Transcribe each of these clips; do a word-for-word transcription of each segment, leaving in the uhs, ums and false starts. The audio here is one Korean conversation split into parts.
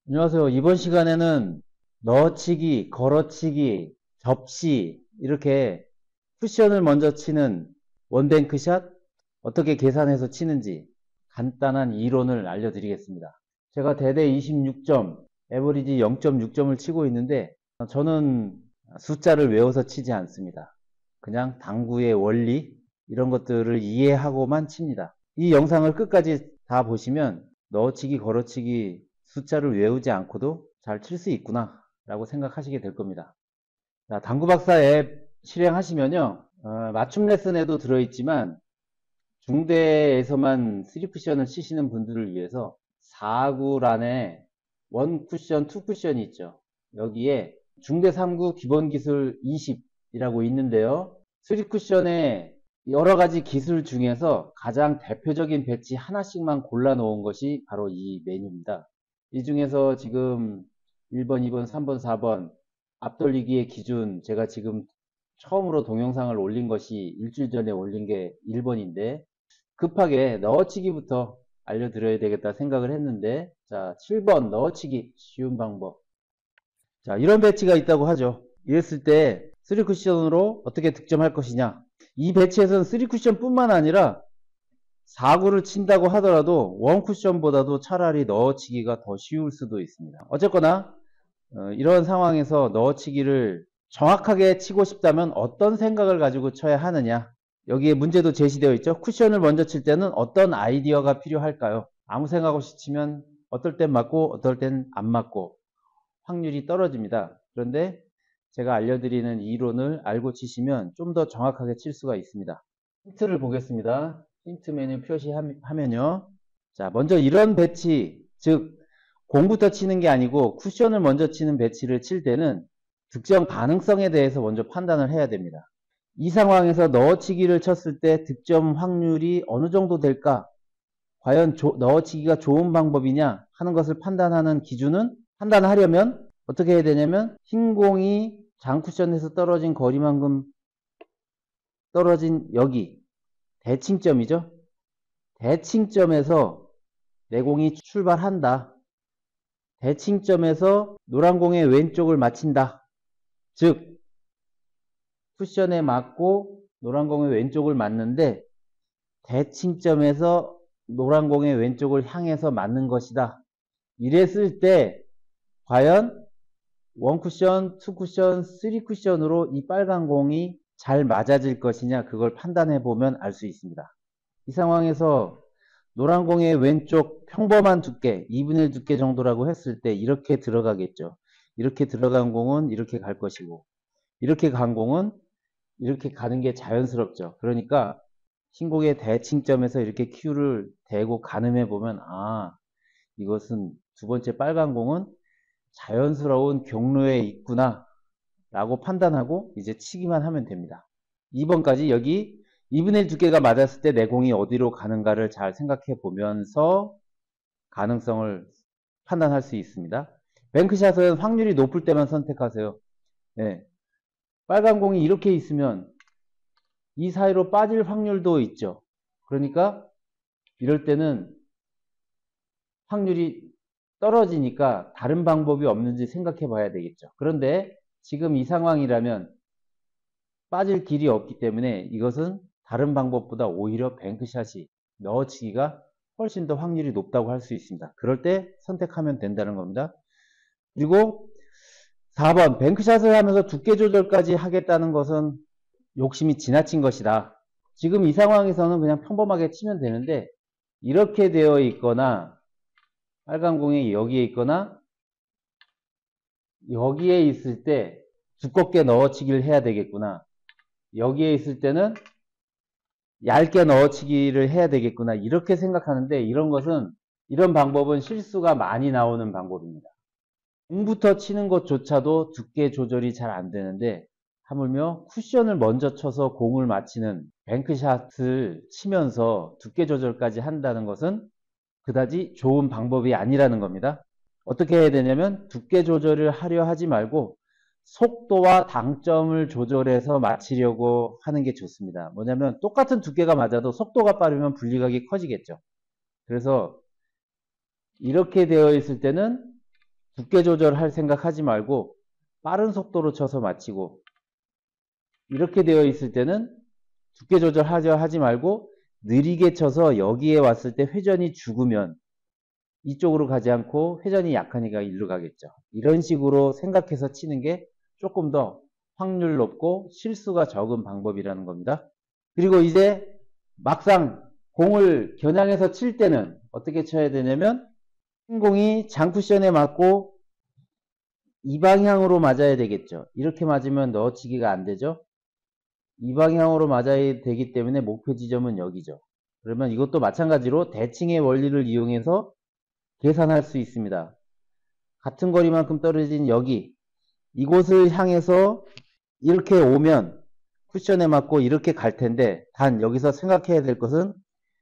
안녕하세요. 이번 시간에는 넣어치기, 걸어치기, 접시 이렇게 쿠션을 먼저 치는 원뱅크샷 어떻게 계산해서 치는지 간단한 이론을 알려드리겠습니다. 제가 대대 이십육 점, 에버리지 영 점 육 점을 치고 있는데 저는 숫자를 외워서 치지 않습니다. 그냥 당구의 원리 이런 것들을 이해하고만 칩니다. 이 영상을 끝까지 다 보시면 넣어치기, 걸어치기 숫자를 외우지 않고도 잘 칠 수 있구나 라고 생각하시게 될 겁니다. 자, 당구박사 앱 실행하시면요, 어, 맞춤 레슨에도 들어있지만 중대에서만 쓰리 쿠션을 치시는 분들을 위해서 사 구란에 일 쿠션, 이 쿠션이 있죠. 여기에 중대 삼 구 기본기술 이십이라고 있는데요. 쓰리 쿠션에 여러 가지 기술 중에서 가장 대표적인 배치 하나씩만 골라 놓은 것이 바로 이 메뉴입니다. 이 중에서 지금 일 번, 이 번, 삼 번, 사 번 앞돌리기의 기준, 제가 지금 처음으로 동영상을 올린 것이 일주일 전에 올린 게 일 번인데 급하게 넣어치기부터 알려드려야 되겠다 생각을 했는데, 자, 칠 번 넣어치기 쉬운 방법. 자, 이런 배치가 있다고 하죠. 이랬을 때 쓰리 쿠션으로 어떻게 득점할 것이냐. 이 배치에서는 쓰리 쿠션 뿐만 아니라 사 구를 친다고 하더라도 일 쿠션보다도 차라리 넣어치기가 더 쉬울 수도 있습니다. 어쨌거나 어, 이런 상황에서 넣어치기를 정확하게 치고 싶다면 어떤 생각을 가지고 쳐야 하느냐. 여기에 문제도 제시되어 있죠. 쿠션을 먼저 칠 때는 어떤 아이디어가 필요할까요? 아무 생각 없이 치면 어떨 땐 맞고 어떨 땐 안 맞고 확률이 떨어집니다. 그런데 제가 알려드리는 이론을 알고 치시면 좀 더 정확하게 칠 수가 있습니다. 힌트를 보겠습니다. 힌트 메뉴 표시하면요. 자, 먼저 이런 배치, 즉 공부터 치는 게 아니고 쿠션을 먼저 치는 배치를 칠 때는 득점 가능성에 대해서 먼저 판단을 해야 됩니다. 이 상황에서 넣어치기를 쳤을 때 득점 확률이 어느 정도 될까? 과연 조, 넣어치기가 좋은 방법이냐 하는 것을 판단하는 기준은, 판단하려면 어떻게 해야 되냐면 흰 공이 장쿠션에서 떨어진 거리만큼 떨어진 여기 대칭점이죠. 대칭점에서 내 공이 출발한다. 대칭점에서 노란 공의 왼쪽을 맞힌다. 즉 쿠션에 맞고 노란 공의 왼쪽을 맞는데 대칭점에서 노란 공의 왼쪽을 향해서 맞는 것이다. 이랬을 때 과연 일 쿠션, 이 쿠션, 삼 쿠션으로 이 빨간 공이 잘 맞아질 것이냐, 그걸 판단해 보면 알 수 있습니다. 이 상황에서 노란 공의 왼쪽 평범한 두께, 이분의 일 두께 정도라고 했을 때 이렇게 들어가겠죠. 이렇게 들어간 공은 이렇게 갈 것이고, 이렇게 간 공은 이렇게 가는 게 자연스럽죠. 그러니까 흰공의 대칭점에서 이렇게 큐를 대고 가늠해 보면, 아, 이것은 두 번째 빨간 공은 자연스러운 경로에 있구나 라고 판단하고 이제 치기만 하면 됩니다. 이 번까지 여기 이분의 일 두께가 맞았을 때 내 공이 어디로 가는가를 잘 생각해 보면서 가능성을 판단할 수 있습니다. 뱅크샷은 확률이 높을 때만 선택하세요. 네. 빨간 공이 이렇게 있으면 이 사이로 빠질 확률도 있죠. 그러니까 이럴 때는 확률이 떨어지니까 다른 방법이 없는지 생각해 봐야 되겠죠. 그런데 지금 이 상황이라면 빠질 길이 없기 때문에 이것은 다른 방법보다 오히려 뱅크샷이, 넣어치기가 훨씬 더 확률이 높다고 할 수 있습니다. 그럴 때 선택하면 된다는 겁니다. 그리고 사 번, 뱅크샷을 하면서 두께 조절까지 하겠다는 것은 욕심이 지나친 것이다. 지금 이 상황에서는 그냥 평범하게 치면 되는데 이렇게 되어 있거나 빨간 공이 여기에 있거나 여기에 있을 때 두껍게 넣어치기를 해야 되겠구나. 여기에 있을 때는 얇게 넣어치기를 해야 되겠구나. 이렇게 생각하는데 이런 것은, 이런 방법은 실수가 많이 나오는 방법입니다. 공부터 치는 것조차도 두께 조절이 잘 안 되는데 하물며 쿠션을 먼저 쳐서 공을 맞히는 뱅크샷을 치면서 두께 조절까지 한다는 것은 그다지 좋은 방법이 아니라는 겁니다. 어떻게 해야 되냐면 두께 조절을 하려 하지 말고 속도와 당점을 조절해서 맞히려고 하는 게 좋습니다. 뭐냐면 똑같은 두께가 맞아도 속도가 빠르면 분리각이 커지겠죠. 그래서 이렇게 되어 있을 때는 두께 조절할 생각하지 말고 빠른 속도로 쳐서 마치고, 이렇게 되어 있을 때는 두께 조절하자 하지 말고 느리게 쳐서 여기에 왔을 때 회전이 죽으면 이쪽으로 가지 않고 회전이 약하니까 일로 가겠죠. 이런 식으로 생각해서 치는 게 조금 더 확률 높고 실수가 적은 방법이라는 겁니다. 그리고 이제 막상 공을 겨냥해서 칠 때는 어떻게 쳐야 되냐면, 흰 공이 장쿠션에 맞고 이 방향으로 맞아야 되겠죠. 이렇게 맞으면 넣어치기가 안 되죠. 이 방향으로 맞아야 되기 때문에 목표 지점은 여기죠. 그러면 이것도 마찬가지로 대칭의 원리를 이용해서 계산할 수 있습니다. 같은 거리만큼 떨어진 여기, 이곳을 향해서 이렇게 오면 쿠션에 맞고 이렇게 갈 텐데, 단 여기서 생각해야 될 것은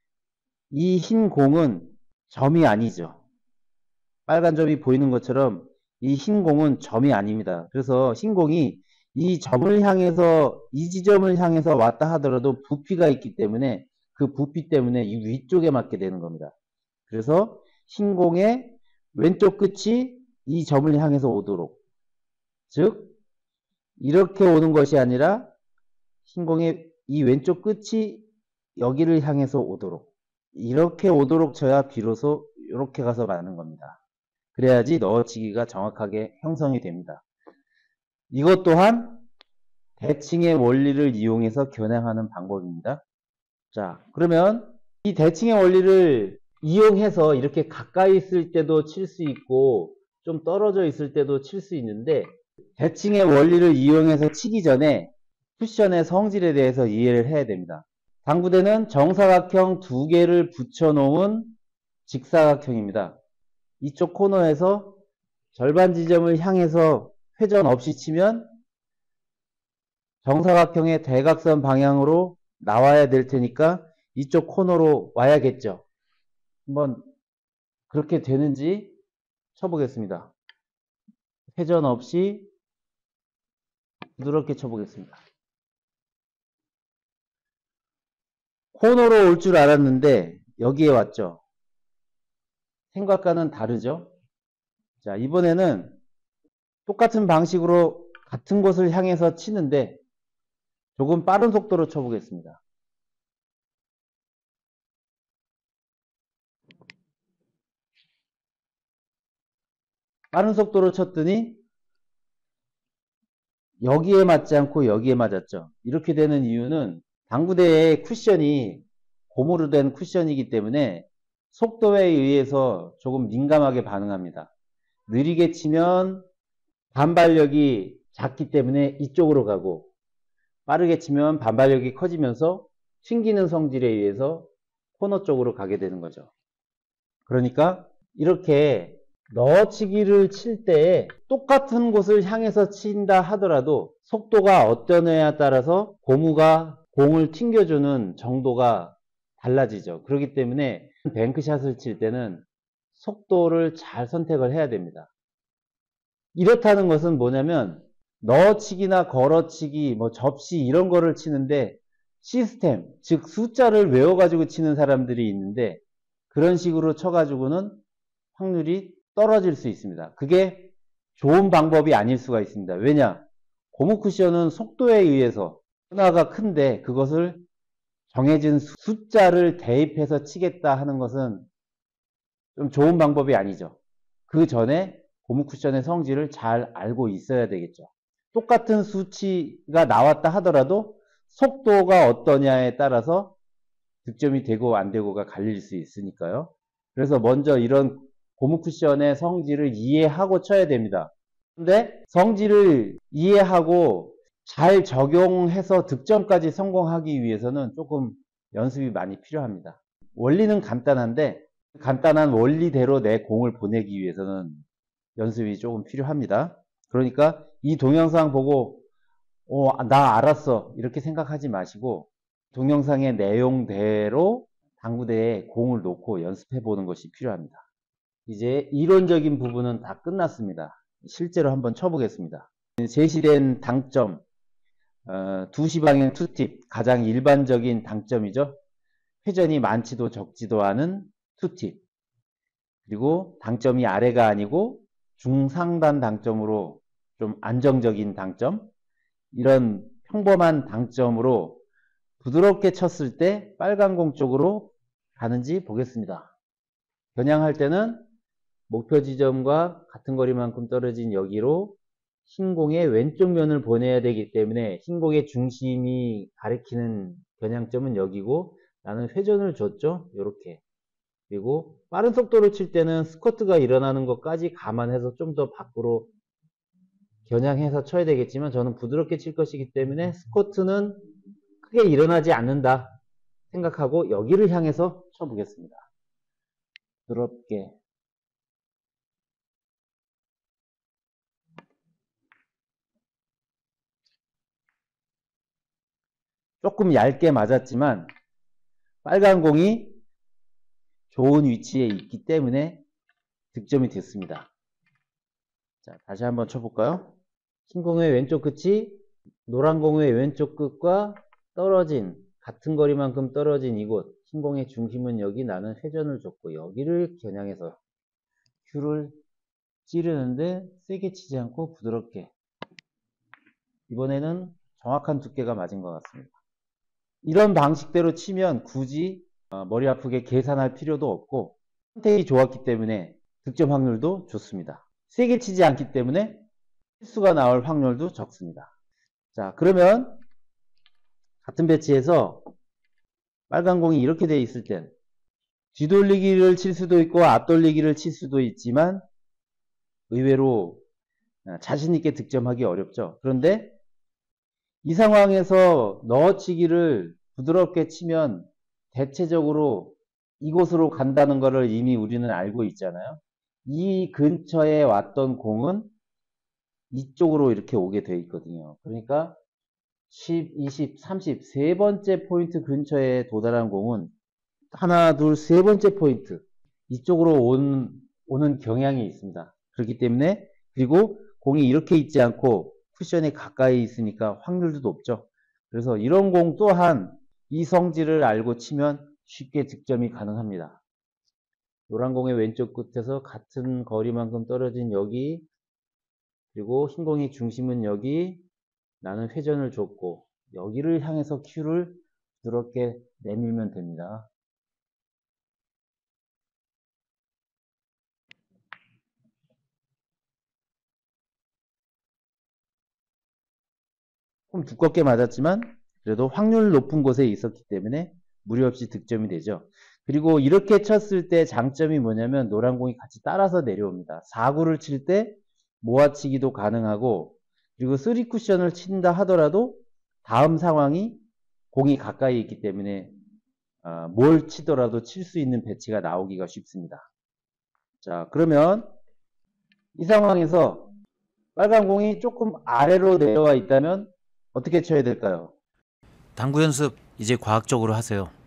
이 흰 공은 점이 아니죠. 빨간 점이 보이는 것처럼 이 흰 공은 점이 아닙니다. 그래서 흰 공이 이 점을 향해서, 이 지점을 향해서 왔다 하더라도 부피가 있기 때문에 그 부피 때문에 이 위쪽에 맞게 되는 겁니다. 그래서 흰 공의 왼쪽 끝이 이 점을 향해서 오도록, 즉 이렇게 오는 것이 아니라 흰 공의 이 왼쪽 끝이 여기를 향해서 오도록, 이렇게 오도록 쳐야 비로소 이렇게 가서 맞는 겁니다. 그래야지 넣어치기가 정확하게 형성이 됩니다. 이것 또한 대칭의 원리를 이용해서 겨냥하는 방법입니다. 자, 그러면 이 대칭의 원리를 이용해서 이렇게 가까이 있을 때도 칠 수 있고 좀 떨어져 있을 때도 칠 수 있는데, 대칭의 원리를 이용해서 치기 전에 쿠션의 성질에 대해서 이해를 해야 됩니다. 당구대는 정사각형 두 개를 붙여놓은 직사각형입니다. 이쪽 코너에서 절반 지점을 향해서 회전 없이 치면 정사각형의 대각선 방향으로 나와야 될 테니까 이쪽 코너로 와야겠죠. 한번 그렇게 되는지 쳐보겠습니다. 회전 없이 부드럽게 쳐보겠습니다. 코너로 올 줄 알았는데 여기에 왔죠. 생각과는 다르죠. 자, 이번에는 똑같은 방식으로 같은 곳을 향해서 치는데 조금 빠른 속도로 쳐보겠습니다. 빠른 속도로 쳤더니 여기에 맞지 않고 여기에 맞았죠. 이렇게 되는 이유는 당구대의 쿠션이 고무로 된 쿠션이기 때문에 속도에 의해서 조금 민감하게 반응합니다. 느리게 치면 반발력이 작기 때문에 이쪽으로 가고, 빠르게 치면 반발력이 커지면서 튕기는 성질에 의해서 코너 쪽으로 가게 되는 거죠. 그러니까 이렇게 넣어치기를 칠 때 똑같은 곳을 향해서 친다 하더라도 속도가 어떠냐에 따라서 고무가 공을 튕겨주는 정도가 달라지죠. 그렇기 때문에 뱅크샷을 칠 때는 속도를 잘 선택을 해야 됩니다. 이렇다는 것은 뭐냐면, 넣어치기나 걸어치기, 뭐 접시 이런 거를 치는데 시스템, 즉 숫자를 외워가지고 치는 사람들이 있는데, 그런 식으로 쳐가지고는 확률이 떨어질 수 있습니다. 그게 좋은 방법이 아닐 수가 있습니다. 왜냐? 고무 쿠션은 속도에 의해서 변화가 큰데 그것을 정해진 숫자를 대입해서 치겠다 하는 것은 좀 좋은 방법이 아니죠. 그 전에 고무 쿠션의 성질을 잘 알고 있어야 되겠죠. 똑같은 수치가 나왔다 하더라도 속도가 어떠냐에 따라서 득점이 되고 안 되고가 갈릴 수 있으니까요. 그래서 먼저 이런 고무 쿠션의 성질을 이해하고 쳐야 됩니다. 근데 성질을 이해하고 잘 적용해서 득점까지 성공하기 위해서는 조금 연습이 많이 필요합니다. 원리는 간단한데 간단한 원리대로 내 공을 보내기 위해서는 연습이 조금 필요합니다. 그러니까 이 동영상 보고 어, 나 알았어 이렇게 생각하지 마시고 동영상의 내용대로 당구대에 공을 놓고 연습해 보는 것이 필요합니다. 이제 이론적인 부분은 다 끝났습니다. 실제로 한번 쳐보겠습니다. 제시된 당점, 어, 두 시 방향 투팁, 가장 일반적인 당점이죠. 회전이 많지도 적지도 않은 투팁, 그리고 당점이 아래가 아니고 중상단 당점으로 좀 안정적인 당점, 이런 평범한 당점으로 부드럽게 쳤을 때 빨간 공 쪽으로 가는지 보겠습니다. 겨냥할 때는 목표 지점과 같은 거리만큼 떨어진 여기로 흰 공의 왼쪽 면을 보내야 되기 때문에 흰 공의 중심이 가리키는 겨냥점은 여기고, 나는 회전을 줬죠. 이렇게. 그리고 빠른 속도로 칠 때는 스쿼트가 일어나는 것까지 감안해서 좀 더 밖으로 겨냥해서 쳐야 되겠지만, 저는 부드럽게 칠 것이기 때문에 스쿼트는 크게 일어나지 않는다 생각하고 여기를 향해서 쳐보겠습니다. 부드럽게. 조금 얇게 맞았지만 빨간 공이 좋은 위치에 있기 때문에 득점이 됐습니다. 자, 다시 한번 쳐볼까요? 흰 공의 왼쪽 끝이 노란 공의 왼쪽 끝과 떨어진, 같은 거리만큼 떨어진 이곳, 흰 공의 중심은 여기, 나는 회전을 줬고 여기를 겨냥해서 큐를 찌르는데 세게 치지 않고 부드럽게. 이번에는 정확한 두께가 맞은 것 같습니다. 이런 방식대로 치면 굳이 머리 아프게 계산할 필요도 없고 선택이 좋았기 때문에 득점 확률도 좋습니다. 세게 치지 않기 때문에 실수가 나올 확률도 적습니다. 자, 그러면 같은 배치에서 빨간 공이 이렇게 되어 있을 땐 뒤돌리기를 칠 수도 있고 앞돌리기를 칠 수도 있지만 의외로 자신있게 득점하기 어렵죠. 그런데 이 상황에서 넣어치기를 부드럽게 치면 대체적으로 이곳으로 간다는 것을 이미 우리는 알고 있잖아요. 이 근처에 왔던 공은 이쪽으로 이렇게 오게 돼 있거든요. 그러니까 십, 이십, 삼십 세 번째 포인트 근처에 도달한 공은 하나, 둘, 세 번째 포인트 이쪽으로 온, 오는 경향이 있습니다. 그렇기 때문에, 그리고 공이 이렇게 있지 않고 쿠션이 가까이 있으니까 확률도 높죠. 그래서 이런 공 또한 이 성질을 알고 치면 쉽게 득점이 가능합니다. 노란 공의 왼쪽 끝에서 같은 거리만큼 떨어진 여기, 그리고 흰 공의 중심은 여기, 나는 회전을 줬고 여기를 향해서 큐를 부드럽게 내밀면 됩니다. 좀 두껍게 맞았지만 그래도 확률 높은 곳에 있었기 때문에 무리 없이 득점이 되죠. 그리고 이렇게 쳤을 때 장점이 뭐냐면 노란 공이 같이 따라서 내려옵니다. 사 구를 칠 때 모아치기도 가능하고, 그리고 쓰리 쿠션을 친다 하더라도 다음 상황이 공이 가까이 있기 때문에 뭘 치더라도 칠 수 있는 배치가 나오기가 쉽습니다. 자, 그러면 이 상황에서 빨간 공이 조금 아래로 내려와 있다면 어떻게 쳐야 될까요? 당구 연습 이제 과학적으로 하세요.